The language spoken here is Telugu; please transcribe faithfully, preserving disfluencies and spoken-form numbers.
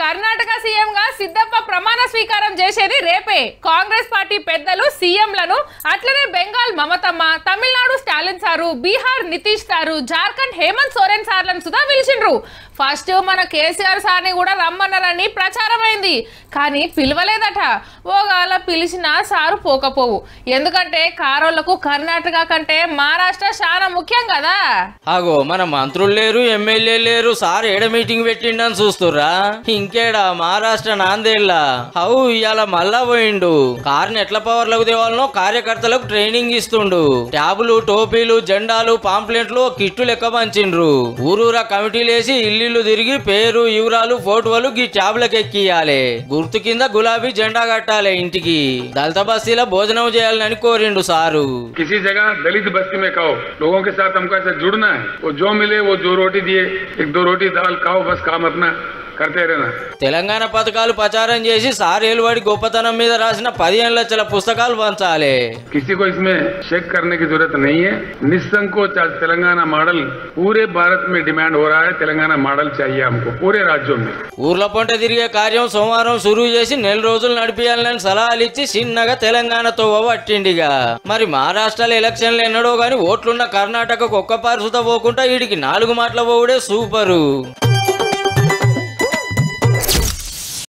కర్ణాటక సీఎం గా సిద్ధప్ప ప్రమాణ స్వీకారం చేసేది రేపే. కాంగ్రెస్ పార్టీ పెద్దలు సీఎంలను, అట్లనే బెంగాల్ మమతమ్మ, తమిళనాడు స్టాలిన్ సారు, బీహార్ నితీష్ సారు, జార్ఖండ్ హేమంత్ సోరెన్ సార్లను సుధా పిలిచిండ్రు. ఫస్ట్ మన కేసీఆర్ సార్ని కూడా రమ్మన్నారని ప్రచారం అయింది, కానీ పిలవలేదట. ఓగాల పిలిచిన సారు పోకపోవు, ఎందుకంటే కారోళ్లకు కర్ణాటక కంటే మహారాష్ట్ర చాలా ముఖ్యం కదా. అగో మన మంత్రులు లేరు, ఎమ్మెల్యే లేరు, సార్ ఏడ మీటింగ్ పెట్టిండని చూస్తుర్రా? ఇంకేడా మహారాష్ట్ర నాందేళ్లా హౌ ఇవాళ మళ్ళా పోయిండు. కార్ని ఎట్ల పవర్లకు దేవాలనో కార్యకర్తలకు ట్రైనింగ్ ఇస్తుండు. ట్యాబులు, టోపీలు, జెండాలు, పాంప్లెట్లు కిట్టు లెక్క పంచిండ్రు. ఊరూరా కమిటీలేసి ఇల్లు తిరిగి పేరు, వివరాలు, ఫోటోలు ఈ ట్యాబ్లకు ఎక్కియాలి. గుర్తు కింద గులాబీ జెండా కట్టాలి. ఇంటికి దళిత బస్తీలో భోజనం చేయాలని కోరిండు సారు. किसी जगह दलित बस्ती में कहो लोगों के साथ हमको ऐसा जुड़ना है, वो जो मिले वो जो रोटी दिए एक दो रोटी दाल खाओ, बस काम अपना తెలంగాణ పథకాలు ప్రచారం చేసి సారేలువాడి గొప్పతనం మీద రాసిన పదిహేను లక్షల పుస్తకాలు పంచాలి. किसी को इसमें शेक करने की जरूरत नहीं है. निसंकोच आज तेलंगाना मॉडल पूरे भारत में डिमांड हो रहा है. तेलंगाना मॉडल चाहिए हमको पूरे राज्यों में. ఊర్ల పొంట తిరిగే కార్యం సోమవారం సురువు చేసి నెల రోజులు నడిపియాలని సలహాలు ఇచ్చి చిన్నగా తెలంగాణతో పట్టిండిగా. మరి మహారాష్ట్రలో ఎలక్షన్లు ఎన్నడో గాని ఓట్లున్న కర్ణాటకకు ఒక్క పారు సుత పోకుండా వీడికి నాలుగు మాటల పోవుడే సూపరు.